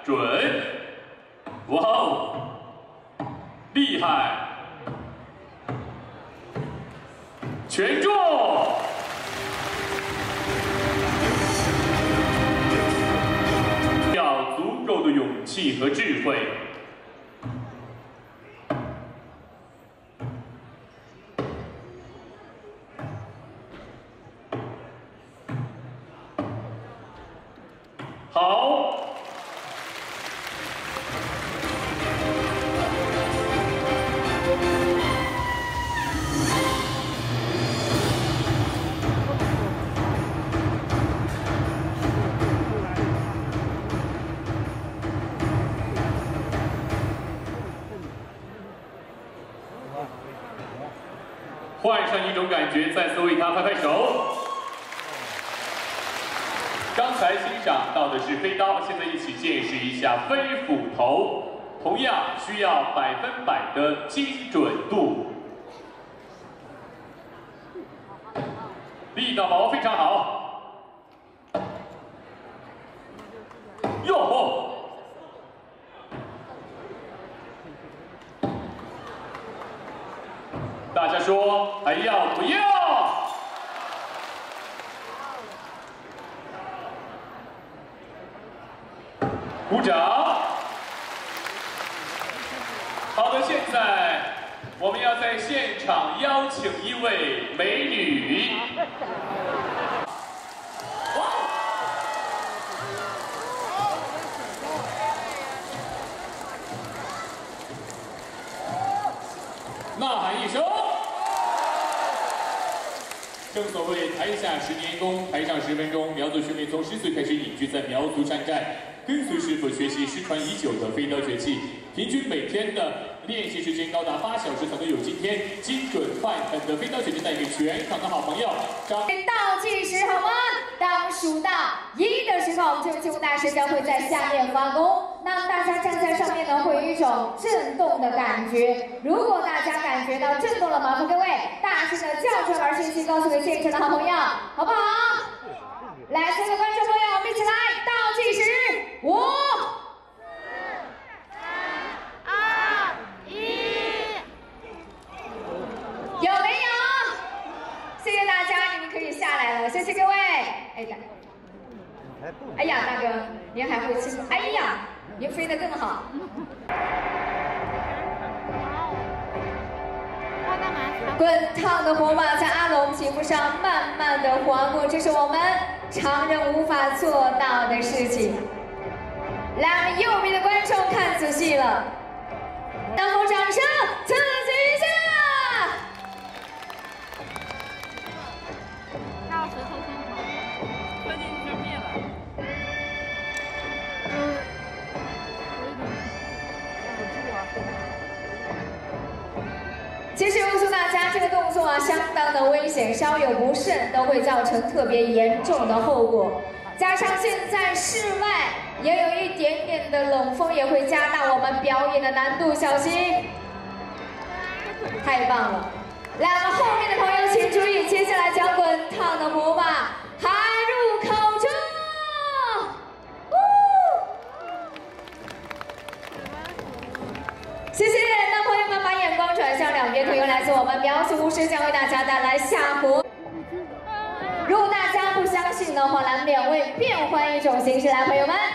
准！哇哦，厉害！全中！要足够的勇气和智慧。 好，换上一种感觉，再次为他拍拍手。 刚才欣赏到的是飞刀，现在一起见识一下飞斧头，同样需要100%的精准度。力道把握非常好。哟吼！大家说还要不要？ 鼓掌！好的，现在我们要在现场邀请一位美女。哇！呐喊一声！正所谓台下10年功，台上10分钟。苗族训练从10岁开始隐居在苗族山寨。 跟随师傅学习失传已久的飞刀绝技，平均每天的练习时间高达8小时，才能有今天精准快狠的飞刀绝技带给全场的好朋友。 倒计时好吗？当数到1的时候，这位剑舞大师将会在下面发功。那大家站在上面呢，会有一种震动的感觉。如果大家感觉到震动了，麻烦各位大声的叫出来，信息告诉给现场的好朋友，好不好？来，所有的观众朋友，我们一起来倒计时，5、4、3、2、1，有没有？谢谢大家，你们可以下来了，谢谢各位。哎呀，大哥，您还会轻，哎呀，您飞得更好。滚烫的火把在阿龙皮肤上慢慢的划过，这是我们常人无法做到的事情。来，我们右边的观众看仔细了，大伙掌声刺激一下。 到石头先头，钻进去就灭了。 其实告诉大家，这个动作啊相当的危险，稍有不慎都会造成特别严重的后果。加上现在室外也有一点点的冷风，也会加大我们表演的难度，小心！太棒了！来，我们后面的朋友请注意，接下来将滚烫的火把含入口中。谢谢，那朋友们把眼光转向两边，同样来自我们苗族巫师将为大家带来下活。如果大家不相信的话，来2位变换一种形式来，朋友们。